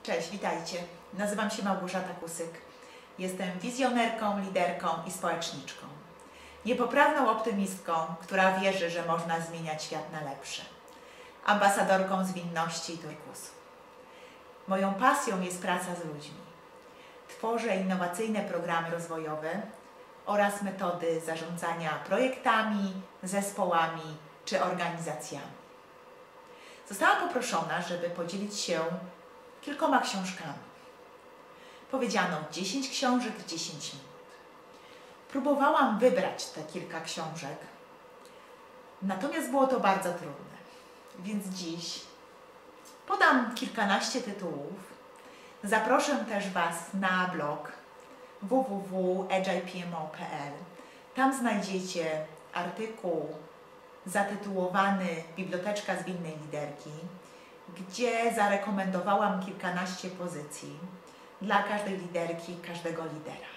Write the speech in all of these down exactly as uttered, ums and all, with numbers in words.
Cześć, witajcie. Nazywam się Małgorzata Kusyk. Jestem wizjonerką, liderką i społeczniczką. Niepoprawną optymistką, która wierzy, że można zmieniać świat na lepsze. Ambasadorką zwinności i turkusu. Moją pasją jest praca z ludźmi. Tworzę innowacyjne programy rozwojowe oraz metody zarządzania projektami, zespołami czy organizacjami. Zostałam poproszona, żeby podzielić się kilkoma książkami. Powiedziano dziesięć książek w dziesięć minut. Próbowałam wybrać te kilka książek, natomiast było to bardzo trudne. Więc dziś podam kilkanaście tytułów. Zaproszę też Was na blog w w w kropka agile p m o kropka p l. Tam znajdziecie artykuł zatytułowany Biblioteczka zwinnej liderki, gdzie zarekomendowałam kilkanaście pozycji dla każdej liderki, każdego lidera.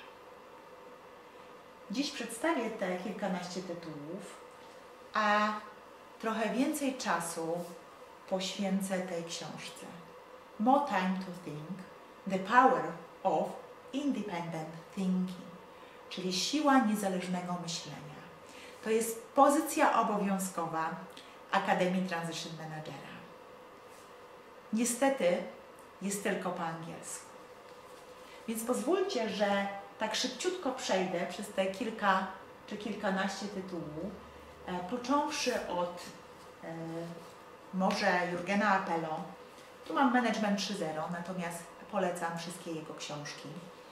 Dziś przedstawię te kilkanaście tytułów, a trochę więcej czasu poświęcę tej książce. More Time to Think, The Power of Independent Thinking, czyli siła niezależnego myślenia. To jest pozycja obowiązkowa Akademii Transition Managera. Niestety jest tylko po angielsku. Więc pozwólcie, że tak szybciutko przejdę przez te kilka czy kilkanaście tytułów, e, począwszy od e, może Jurgena Appelo. Tu mam Management trzy zero, natomiast polecam wszystkie jego książki.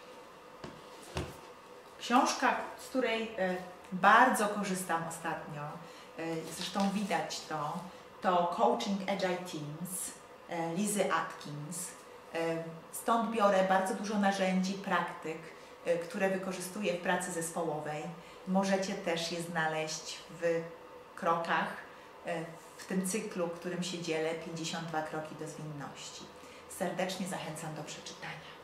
Książka, z której e, bardzo korzystam ostatnio, e, zresztą widać to, to Coaching Agile Teams e, Lizy Atkins. E, stąd biorę bardzo dużo narzędzi, praktyk, e, które wykorzystuję w pracy zespołowej. Możecie też je znaleźć w krokach, e, w tym cyklu, którym się dzielę, pięćdziesiąt dwa kroki do zwinności. Serdecznie zachęcam do przeczytania.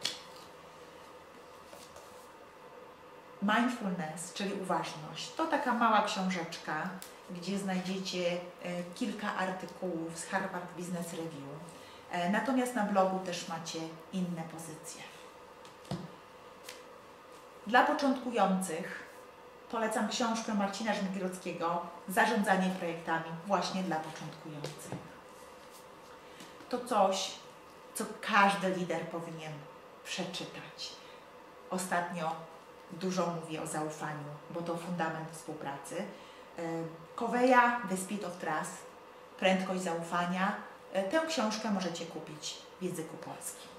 Mindfulness, czyli uważność, to taka mała książeczka, gdzie znajdziecie e, kilka artykułów z Harvard Business Review. E, natomiast na blogu też macie inne pozycje. Dla początkujących polecam książkę Marcina Żmigielowskiego Zarządzanie projektami właśnie dla początkujących. To coś, co każdy lider powinien przeczytać. Ostatnio dużo mówię o zaufaniu, bo to fundament współpracy. Coveya, The Speed of Trust, Prędkość zaufania. Tę książkę możecie kupić w języku polskim.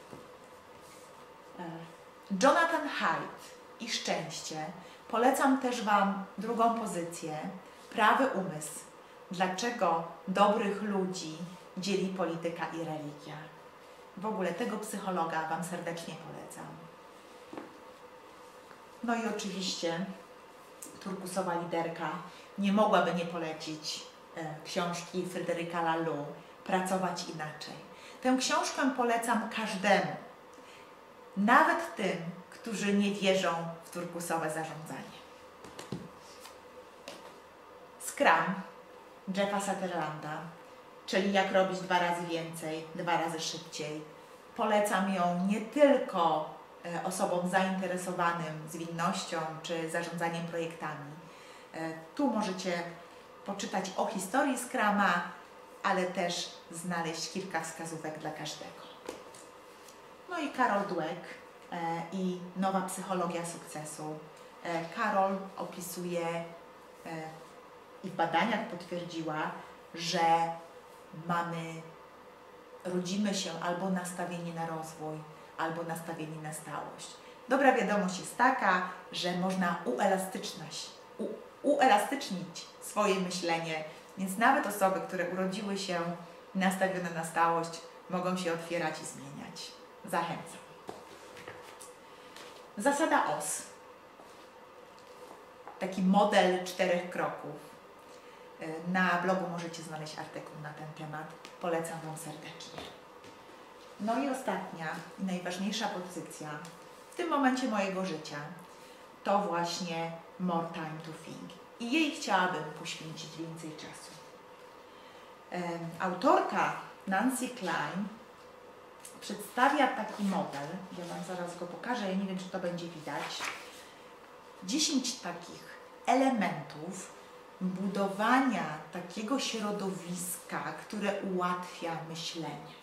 Jonathan Haidt i Szczęście. Polecam też Wam drugą pozycję. Prawy umysł. Dlaczego dobrych ludzi dzieli polityka i religia. W ogóle tego psychologa Wam serdecznie polecam. No i oczywiście turkusowa liderka nie mogłaby nie polecić e, książki Fryderyka Laloux Pracować inaczej. Tę książkę polecam każdemu, nawet tym, którzy nie wierzą w turkusowe zarządzanie. Scrum Jeffa Sutherlanda, czyli jak robić dwa razy więcej, dwa razy szybciej. Polecam ją nie tylko osobom zainteresowanym zwinnością czy zarządzaniem projektami. Tu możecie poczytać o historii Scruma, ale też znaleźć kilka wskazówek dla każdego. No i Carol Dweck i Nowa psychologia sukcesu. Carol opisuje i w badaniach potwierdziła, że mamy, rodzimy się albo nastawieni na rozwój, albo nastawieni na stałość. Dobra wiadomość jest taka, że można uelastycznić, u, uelastycznić swoje myślenie, więc nawet osoby, które urodziły się nastawione na stałość, mogą się otwierać i zmieniać. Zachęcam. Zasada O S. Taki model czterech kroków. Na blogu możecie znaleźć artykuł na ten temat. Polecam Wam serdecznie. No i ostatnia i najważniejsza pozycja w tym momencie mojego życia to właśnie More Time to Think. I jej chciałabym poświęcić więcej czasu. Autorka Nancy Kline przedstawia taki model, ja Wam zaraz go pokażę, ja nie wiem, czy to będzie widać, dziesięć takich elementów budowania takiego środowiska, które ułatwia myślenie.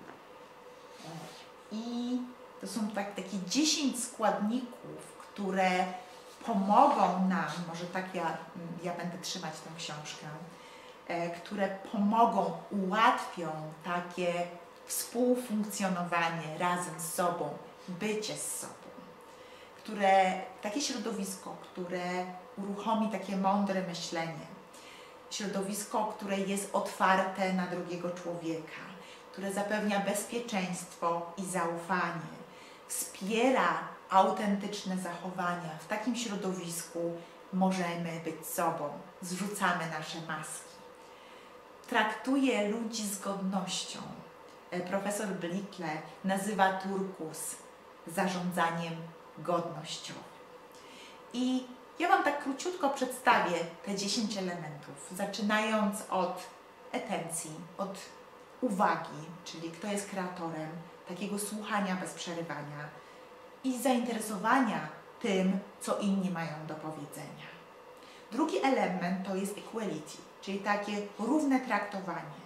I to są tak, takie dziesięć składników, które pomogą nam, może tak ja, ja będę trzymać tę książkę, e, które pomogą, ułatwią takie współfunkcjonowanie razem z sobą, bycie z sobą, które, takie środowisko, które uruchomi takie mądre myślenie, środowisko, które jest otwarte na drugiego człowieka, które zapewnia bezpieczeństwo i zaufanie, wspiera autentyczne zachowania. W takim środowisku możemy być sobą, zrzucamy nasze maski. Traktuje ludzi z godnością. Profesor Blickle nazywa turkus zarządzaniem godnościowym. I ja Wam tak króciutko przedstawię te dziesięć elementów, zaczynając od atencji, od uwagi, czyli kto jest kreatorem, takiego słuchania bez przerywania i zainteresowania tym, co inni mają do powiedzenia. Drugi element to jest equality, czyli takie równe traktowanie.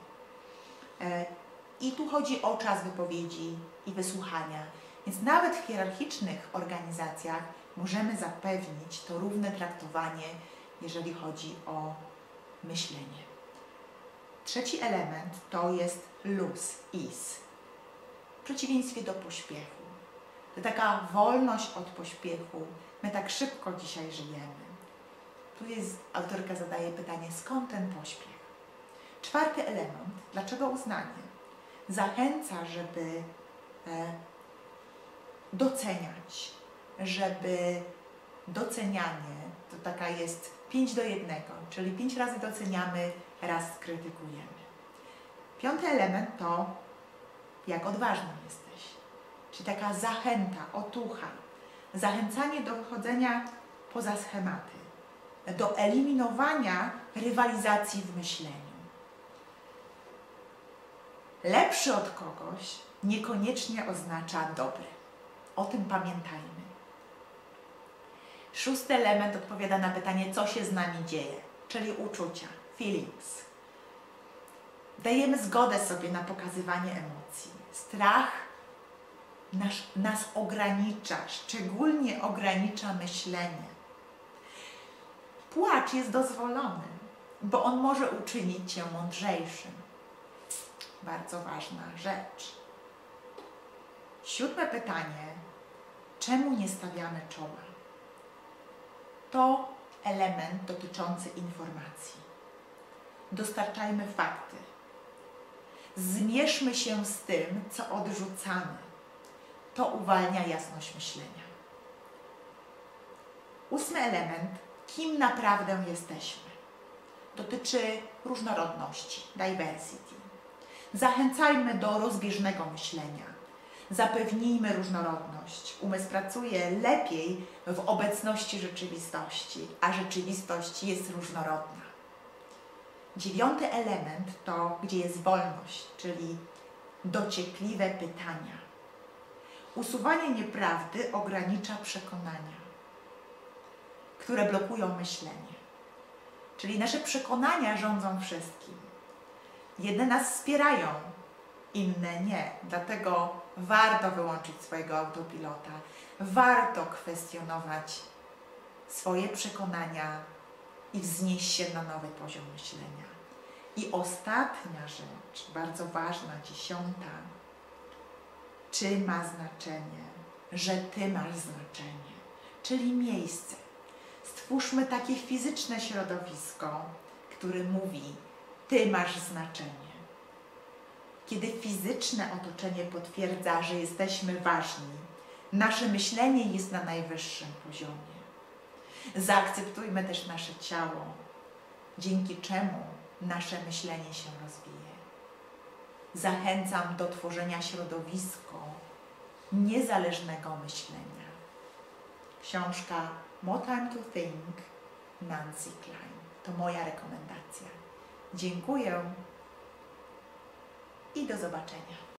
I tu chodzi o czas wypowiedzi i wysłuchania. Więc nawet w hierarchicznych organizacjach możemy zapewnić to równe traktowanie, jeżeli chodzi o myślenie. Trzeci element to jest luz, ease, w przeciwieństwie do pośpiechu. To taka wolność od pośpiechu. My tak szybko dzisiaj żyjemy. Tu jest, autorka zadaje pytanie, skąd ten pośpiech? Czwarty element, dlaczego uznanie? Zachęca, żeby e, doceniać, żeby docenianie to taka jest pięć do jednego, czyli pięć razy doceniamy, raz krytykujemy. Piąty element to jak odważny jesteś, czyli taka zachęta, otucha, zachęcanie do wychodzenia poza schematy, do eliminowania rywalizacji w myśleniu. Lepszy od kogoś niekoniecznie oznacza dobry. O tym pamiętajmy. Szósty element odpowiada na pytanie, co się z nami dzieje, czyli uczucia, feelings. Dajemy zgodę sobie na pokazywanie emocji. Strach nas, nas ogranicza, szczególnie ogranicza myślenie. Płacz jest dozwolony, bo on może uczynić Cię mądrzejszym. Bardzo ważna rzecz. Siódme pytanie. Czemu nie stawiamy czoła? To element dotyczący informacji. Dostarczajmy fakty. Zmierzmy się z tym, co odrzucamy. To uwalnia jasność myślenia. Ósmy element. Kim naprawdę jesteśmy? Dotyczy różnorodności, diversity. Zachęcajmy do rozbieżnego myślenia. Zapewnijmy różnorodność. Umysł pracuje lepiej w obecności rzeczywistości, a rzeczywistość jest różnorodna. Dziewiąty element to, gdzie jest wolność, czyli dociekliwe pytania. Usuwanie nieprawdy ogranicza przekonania, które blokują myślenie. Czyli nasze przekonania rządzą wszystkim. Jedne nas wspierają, inne nie. Dlatego warto wyłączyć swojego autopilota. Warto kwestionować swoje przekonania i wznieść się na nowy poziom myślenia. I ostatnia rzecz, bardzo ważna, dziesiąta. Czy ma znaczenie, że Ty masz znaczenie, czyli miejsce. Stwórzmy takie fizyczne środowisko, które mówi, Ty masz znaczenie. Kiedy fizyczne otoczenie potwierdza, że jesteśmy ważni, nasze myślenie jest na najwyższym poziomie. Zaakceptujmy też nasze ciało, dzięki czemu nasze myślenie się rozwije. Zachęcam do tworzenia środowiska niezależnego myślenia. Książka More Time to Think, Nancy Kline. To moja rekomendacja. Dziękuję i do zobaczenia.